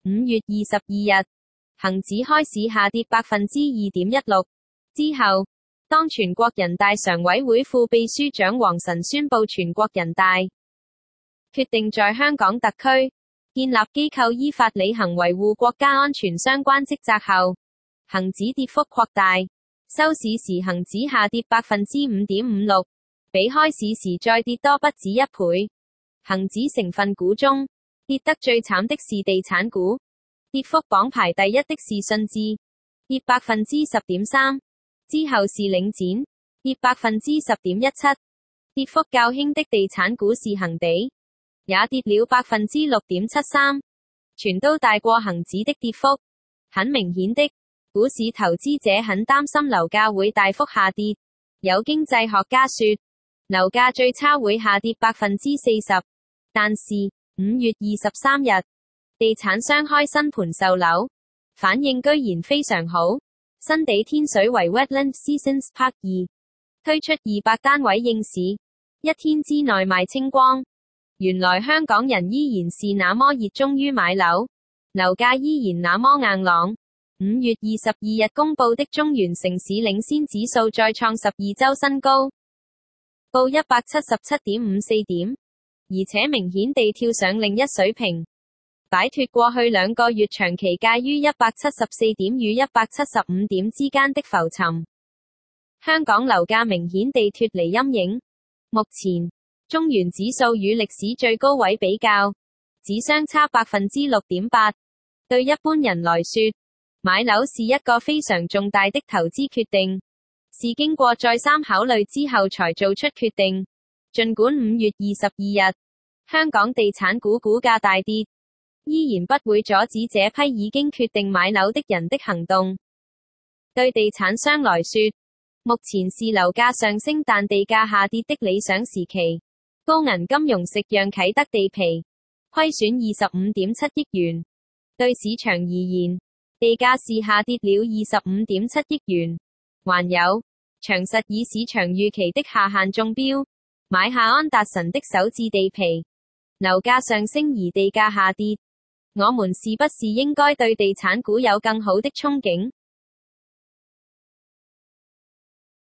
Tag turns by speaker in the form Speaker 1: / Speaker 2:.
Speaker 1: 5月22日，恒指開市下跌2.16%。之後，當全國人大常委會副秘書長王晨宣布全國人大決定在香港特區建立機構依法履行維護國家安全相關職責後，恒指跌幅擴大，收市時恒指下跌5.56%，比開市時再跌多不止1倍。恒指成分股中，跌得最慘的是地產股，跌幅榜排第一的是信置，跌10.3%，之後是領展，跌10.17%，跌幅較輕的地產股是恒地，也跌了6.73%，全都大過恒指的跌幅。很明顯的，股市投資者很擔心樓價會大幅下跌。有經濟學家說，樓價最差會下跌40%，但是5月23日，地產商開新盤售樓，反應居然非常好。新地天水圍 Wetland Seasons Park 2推出200單位應市，一天之內賣清光。原來香港人依然是那麼熱衷於買樓，樓價依然那麼硬朗。5月22日公布的中原城市領先指數再創12周新高，報177.54點，而且明顯地跳上另一水平，擺脫過去2個月長期介於174點與175點之間的浮沉。香港樓價明顯地脫離陰影，目前中原指數與歷史最高位比較，只相差6.8%。對一般人來說，買樓是一個非常重大的投資決定，是經過再三考慮之後才做出決定。儘管5月22日，香港地產股股價大跌，依然不會阻止這批已經決定買樓的人的行動。對地產商來說，目前是樓價上升但地價下跌的理想時期。高銀金融食讓啟德地皮虧損25.7億元，對市場而言，地價是下跌了25.7億元。還有，長實以市場預期的下限中標，買下安達臣的首置地皮，樓價上升而地價下跌。我們是不是應該對地產股有更好的憧憬？